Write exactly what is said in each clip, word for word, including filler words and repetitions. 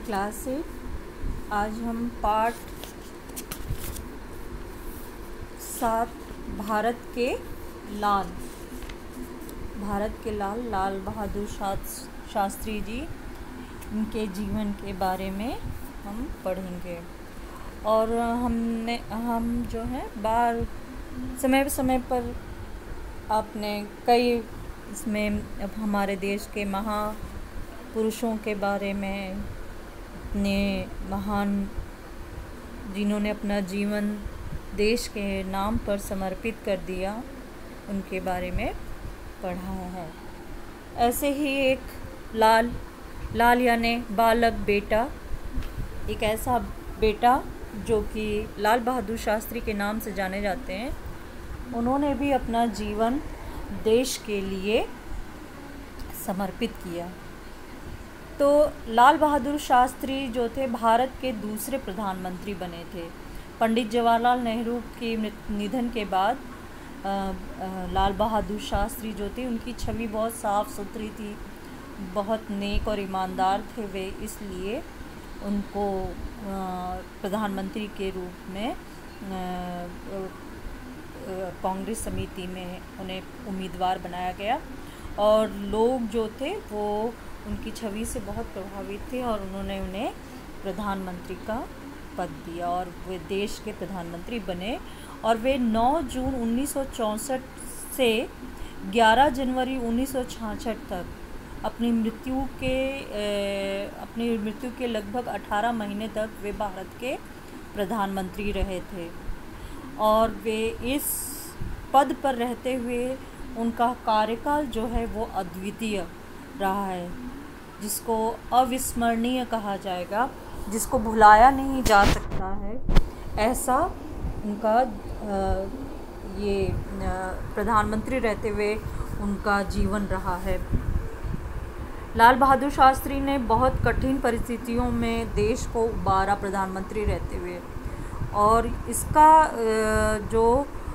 Class eight. आज हम पाठ सात भारत के लाल भारत के लाल लाल बहादुर शास्त्री जी, इनके जीवन के बारे में हम पढ़ेंगे। और हमने हम जो है बार समय समय पर आपने कई इसमें अब हमारे देश के महापुरुषों के बारे में, अपने महान जिन्होंने अपना जीवन देश के नाम पर समर्पित कर दिया, उनके बारे में पढ़ा है। ऐसे ही एक लाल लाल यानी बालक बेटा, एक ऐसा बेटा जो कि लाल बहादुर शास्त्री के नाम से जाने जाते हैं। उन्होंने भी अपना जीवन देश के लिए समर्पित किया। तो लाल बहादुर शास्त्री जो थे, भारत के दूसरे प्रधानमंत्री बने थे। पंडित जवाहरलाल नेहरू के निधन के बाद आ, आ, लाल बहादुर शास्त्री जो थे, उनकी छवि बहुत साफ़ सुथरी थी, बहुत नेक और ईमानदार थे वे, इसलिए उनको प्रधानमंत्री के रूप में कांग्रेस समिति में उन्हें उम्मीदवार बनाया गया। और लोग जो थे वो उनकी छवि से बहुत प्रभावित थे और उन्होंने उन्हें प्रधानमंत्री का पद दिया और वे देश के प्रधानमंत्री बने। और वे नौ जून उन्नीस सौ चौंसठ से ग्यारह जनवरी उन्नीस सौ छियासठ तक अपनी मृत्यु के ए, अपनी मृत्यु के लगभग अठारह महीने तक वे भारत के प्रधानमंत्री रहे थे। और वे इस पद पर रहते हुए उनका कार्यकाल जो है वो अद्वितीय रहा है, जिसको अविस्मरणीय कहा जाएगा, जिसको भुलाया नहीं जा सकता है। ऐसा उनका ये प्रधानमंत्री रहते हुए उनका जीवन रहा है। लाल बहादुर शास्त्री ने बहुत कठिन परिस्थितियों में देश को उबारा प्रधानमंत्री रहते हुए, और इसका जो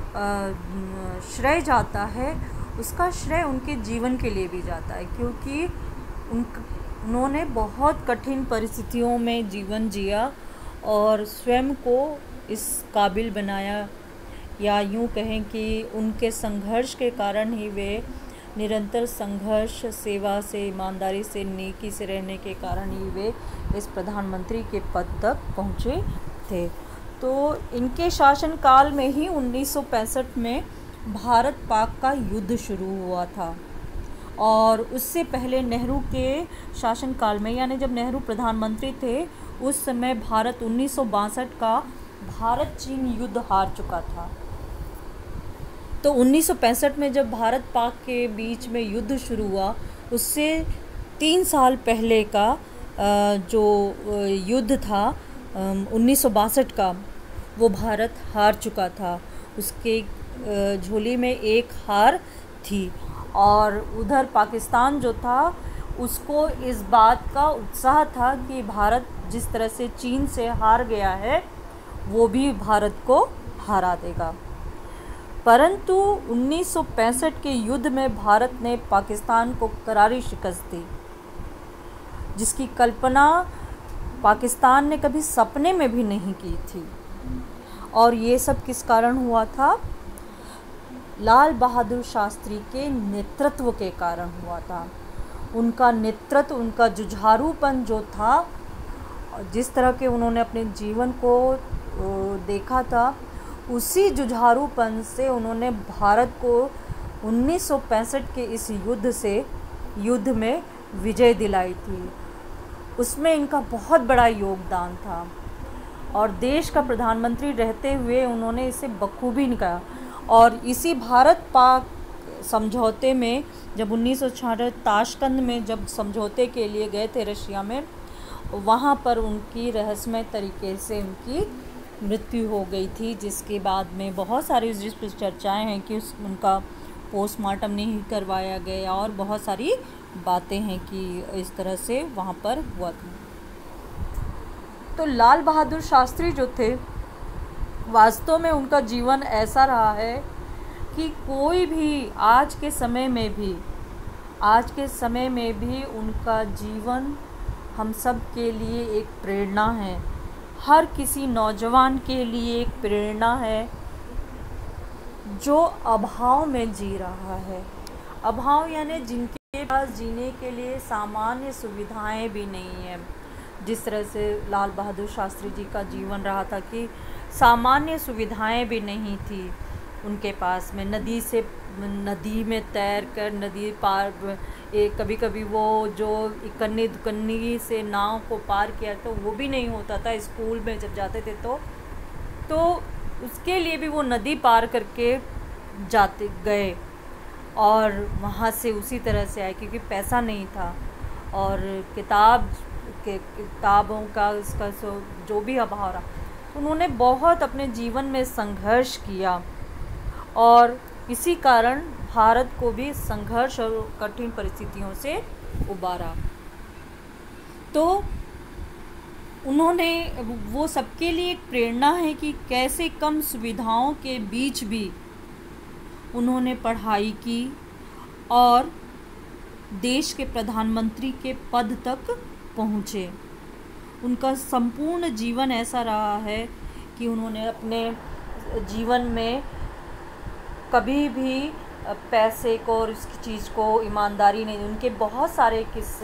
श्रेय जाता है, उसका श्रेय उनके जीवन के लिए भी जाता है, क्योंकि उन उन्होंने बहुत कठिन परिस्थितियों में जीवन जिया और स्वयं को इस काबिल बनाया, या यूँ कहें कि उनके संघर्ष के कारण ही वे निरंतर संघर्ष, सेवा से, ईमानदारी से, नेकी से रहने के कारण ही वे इस प्रधानमंत्री के पद तक पहुँचे थे। तो इनके शासनकाल में ही उन्नीस सौ पैंसठ में भारत पाक का युद्ध शुरू हुआ था। और उससे पहले नेहरू के शासनकाल में, यानी जब नेहरू प्रधानमंत्री थे, उस समय भारत उन्नीस सौ बासठ का भारत चीन युद्ध हार चुका था। तो उन्नीस सौ पैंसठ में जब भारत पाक के बीच में युद्ध शुरू हुआ, उससे तीन साल पहले का जो युद्ध था उन्नीस सौ बासठ का, वो भारत हार चुका था। उसके झोली में एक हार थी। और उधर पाकिस्तान जो था, उसको इस बात का उत्साह था कि भारत जिस तरह से चीन से हार गया है, वो भी भारत को हरा देगा। परंतु उन्नीस सौ पैंसठ के युद्ध में भारत ने पाकिस्तान को करारी शिकस्त दी, जिसकी कल्पना पाकिस्तान ने कभी सपने में भी नहीं की थी। और ये सब किस कारण हुआ था? लाल बहादुर शास्त्री के नेतृत्व के कारण हुआ था। उनका नेतृत्व, उनका जुझारूपन जो था, जिस तरह के उन्होंने अपने जीवन को देखा था, उसी जुझारूपन से उन्होंने भारत को उन्नीस सौ पैंसठ के इस युद्ध से युद्ध में विजय दिलाई थी। उसमें इनका बहुत बड़ा योगदान था और देश का प्रधानमंत्री रहते हुए उन्होंने इसे बखूबी निभाया। और इसी भारत पाक समझौते में, जब उन्नीस सौ छियासठ ताशकंद में जब समझौते के लिए गए थे रशिया में, वहाँ पर उनकी रहस्यमय तरीके से उनकी मृत्यु हो गई थी, जिसके बाद में बहुत सारी जिस पर चर्चाएँ हैं कि उस उनका पोस्टमार्टम नहीं करवाया गया और बहुत सारी बातें हैं कि इस तरह से वहाँ पर हुआ था। तो लाल बहादुर शास्त्री जो थे, वास्तव में उनका जीवन ऐसा रहा है कि कोई भी आज के समय में भी आज के समय में भी उनका जीवन हम सब के लिए एक प्रेरणा है, हर किसी नौजवान के लिए एक प्रेरणा है जो अभाव में जी रहा है। अभाव यानी जिनके पास जीने के लिए सामान्य सुविधाएं भी नहीं हैं। जिस तरह से लाल बहादुर शास्त्री जी का जीवन रहा था कि सामान्य सुविधाएं भी नहीं थी उनके पास में। नदी से नदी में तैर कर नदी पार, एक कभी कभी वो जो इकन्नी दुकन्नी से नाव को पार किया तो वो भी नहीं होता था। स्कूल में जब जाते थे तो तो उसके लिए भी वो नदी पार करके जाते गए और वहाँ से उसी तरह से आए क्योंकि पैसा नहीं था और किताब के किताबों का उसका सो जो भी अभाव रहा। उन्होंने बहुत अपने जीवन में संघर्ष किया और इसी कारण भारत को भी संघर्ष और कठिन परिस्थितियों से उबारा। तो उन्होंने वो सबके लिए एक प्रेरणा है कि कैसे कम सुविधाओं के बीच भी उन्होंने पढ़ाई की और देश के प्रधानमंत्री के पद तक पहुँचे। उनका संपूर्ण जीवन ऐसा रहा है कि उन्होंने अपने जीवन में कभी भी पैसे को और उसकी चीज़ को ईमानदारी नहीं। उनके बहुत सारे किस्से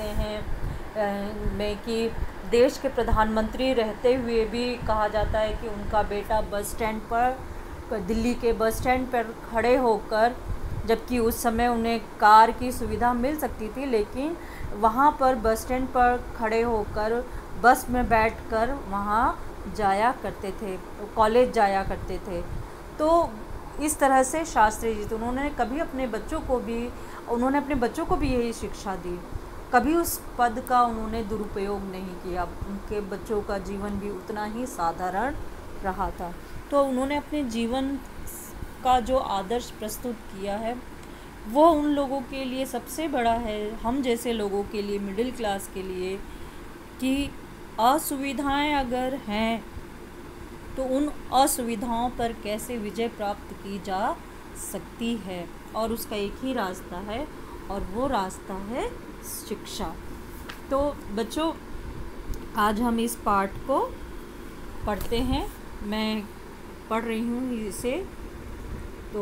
हैं में कि देश के प्रधानमंत्री रहते हुए भी कहा जाता है कि उनका बेटा बस स्टैंड पर, दिल्ली के बस स्टैंड पर खड़े होकर, जबकि उस समय उन्हें कार की सुविधा मिल सकती थी, लेकिन वहाँ पर बस स्टैंड पर खड़े होकर बस में बैठकर वहाँ जाया करते थे, कॉलेज जाया करते थे। तो इस तरह से शास्त्री जी, तो उन्होंने कभी अपने बच्चों को भी उन्होंने अपने बच्चों को भी यही शिक्षा दी। कभी उस पद का उन्होंने दुरुपयोग नहीं किया। उनके बच्चों का जीवन भी उतना ही साधारण रहा था। तो उन्होंने अपने जीवन का जो आदर्श प्रस्तुत किया है वो उन लोगों के लिए सबसे बड़ा है, हम जैसे लोगों के लिए, मिडिल क्लास के लिए, कि असुविधाएं अगर हैं तो उन असुविधाओं पर कैसे विजय प्राप्त की जा सकती है और उसका एक ही रास्ता है और वो रास्ता है शिक्षा। तो बच्चों, आज हम इस पाठ को पढ़ते हैं। मैं पढ़ रही हूँ इसे। तो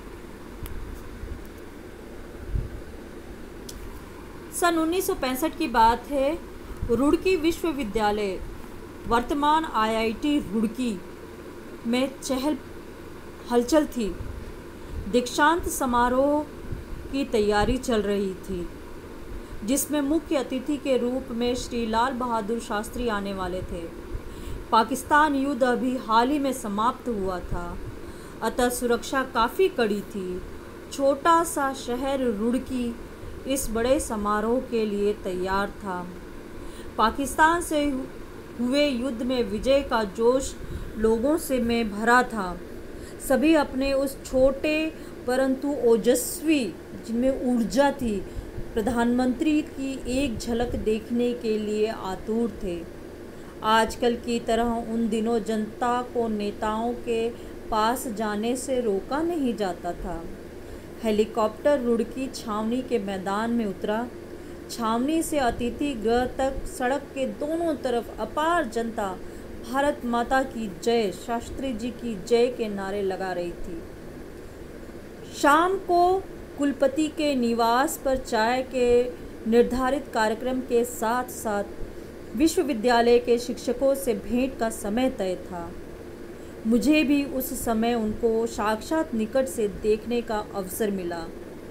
सन उन्नीस सौ पैंसठ की बात है। रुड़की विश्वविद्यालय, वर्तमान आईआईटी रुड़की में चहल हलचल थी। दीक्षांत समारोह की तैयारी चल रही थी जिसमें मुख्य अतिथि के रूप में श्री लाल बहादुर शास्त्री आने वाले थे। पाकिस्तान युद्ध अभी हाल ही में समाप्त हुआ था, अतः सुरक्षा काफ़ी कड़ी थी। छोटा सा शहर रुड़की इस बड़े समारोह के लिए तैयार था। पाकिस्तान से हुए युद्ध में विजय का जोश लोगों से में भरा था। सभी अपने उस छोटे परंतु ओजस्वी, जिनमें ऊर्जा थी, प्रधानमंत्री की एक झलक देखने के लिए आतुर थे। आजकल की तरह उन दिनों जनता को नेताओं के पास जाने से रोका नहीं जाता था। हेलीकॉप्टर रुड़की छावनी के मैदान में उतरा। छावनी से अतिथि गृह तक सड़क के दोनों तरफ अपार जनता भारत माता की जय, शास्त्री जी की जय के नारे लगा रही थी। शाम को कुलपति के निवास पर चाय के निर्धारित कार्यक्रम के साथ साथ विश्वविद्यालय के शिक्षकों से भेंट का समय तय था। मुझे भी उस समय उनको साक्षात निकट से देखने का अवसर मिला।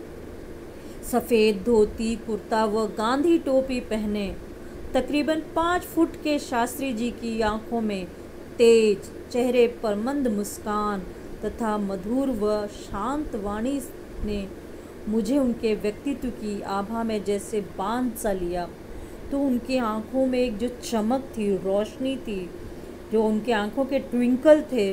सफ़ेद धोती कुर्ता व गांधी टोपी पहने तकरीबन पाँच फुट के शास्त्री जी की आंखों में तेज, चेहरे पर मंद मुस्कान तथा मधुर व शांत वाणी ने मुझे उनके व्यक्तित्व की आभा में जैसे बांध सा लिया। तो उनकी आंखों में एक जो चमक थी, रोशनी थी, जो उनके आंखों के ट्विंकल थे,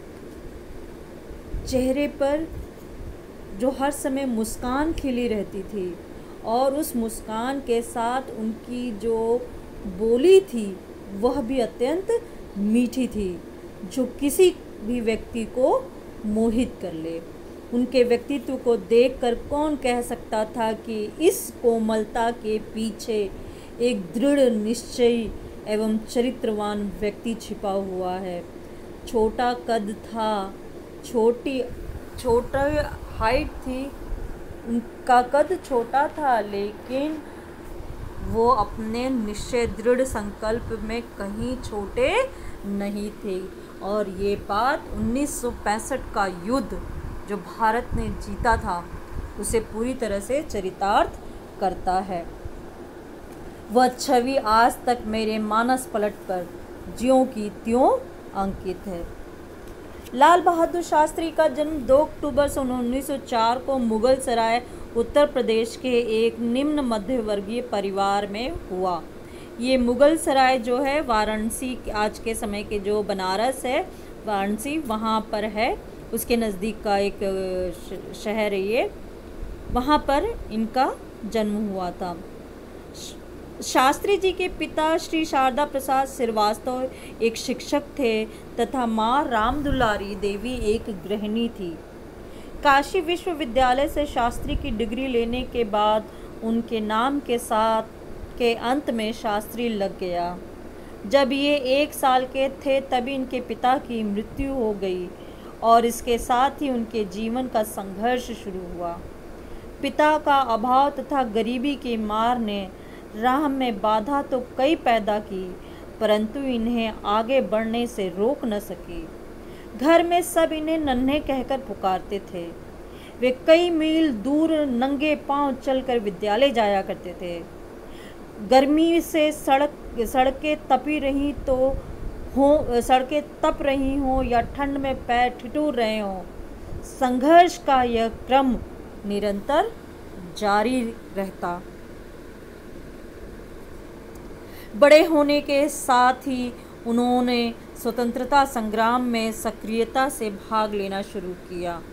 चेहरे पर जो हर समय मुस्कान खिली रहती थी, और उस मुस्कान के साथ उनकी जो बोली थी वह भी अत्यंत मीठी थी, जो किसी भी व्यक्ति को मोहित कर ले। उनके व्यक्तित्व को देखकर कौन कह सकता था कि इस कोमलता के पीछे एक दृढ़ निश्चयी एवं चरित्रवान व्यक्ति छिपा हुआ है। छोटा कद था, छोटी छोटा हाइट थी, उनका कद छोटा था, लेकिन वो अपने निश्चय दृढ़ संकल्प में कहीं छोटे नहीं थे। और ये बात उन्नीस सौ पैंसठ का युद्ध जो भारत ने जीता था उसे पूरी तरह से चरितार्थ करता है। वह छवि आज तक मेरे मानस पलट पर ज्यों की त्यों अंकित है। लाल बहादुर शास्त्री का जन्म दो अक्टूबर सन उन्नीस सौ चार को मुगल सराय उत्तर प्रदेश के एक निम्न मध्यवर्गीय परिवार में हुआ। ये मुगल सराय जो है वाराणसी, आज के समय के जो बनारस है वाराणसी, वहाँ पर है, उसके नज़दीक का एक शहर है ये, वहाँ पर इनका जन्म हुआ था। शास्त्री जी के पिता श्री शारदा प्रसाद श्रीवास्तव एक शिक्षक थे तथा माँ राम दुलारी देवी एक गृहिणी थी। काशी विश्वविद्यालय से शास्त्री की डिग्री लेने के बाद उनके नाम के साथ के अंत में शास्त्री लग गया। जब ये एक साल के थे तभी इनके पिता की मृत्यु हो गई और इसके साथ ही उनके जीवन का संघर्ष शुरू हुआ। पिता का अभाव तथा गरीबी की मार ने राह में बाधा तो कई पैदा की, परंतु इन्हें आगे बढ़ने से रोक न सकी। घर में सब इन्हें नन्हे कहकर पुकारते थे। वे कई मील दूर नंगे पांव चलकर विद्यालय जाया करते थे। गर्मी से सड़क सड़कें तपी रही तो हो सड़कें तप रही हों या ठंड में पैर ठिठुर रहे हों, संघर्ष का यह क्रम निरंतर जारी रहता। बड़े होने के साथ ही उन्होंने स्वतंत्रता संग्राम में सक्रियता से भाग लेना शुरू किया।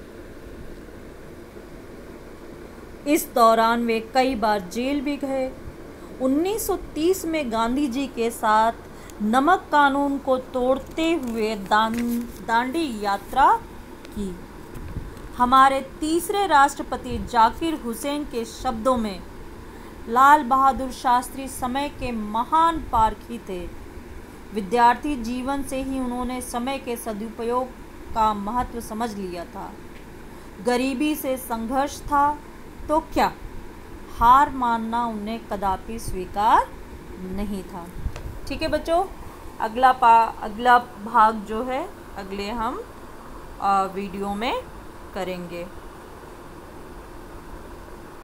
इस दौरान वे कई बार जेल भी गए। उन्नीस सौ तीस में गांधी जी के साथ नमक कानून को तोड़ते हुए दां, दांडी यात्रा की। हमारे तीसरे राष्ट्रपति जाकिर हुसैन के शब्दों में लाल बहादुर शास्त्री समय के महान पारखी थे। विद्यार्थी जीवन से ही उन्होंने समय के सदुपयोग का महत्व समझ लिया था। गरीबी से संघर्ष था तो क्या, हार मानना उन्हें कदापि स्वीकार नहीं था। ठीक है बच्चों, अगला पा अगला भाग जो है अगले हम आ, वीडियो में करेंगे।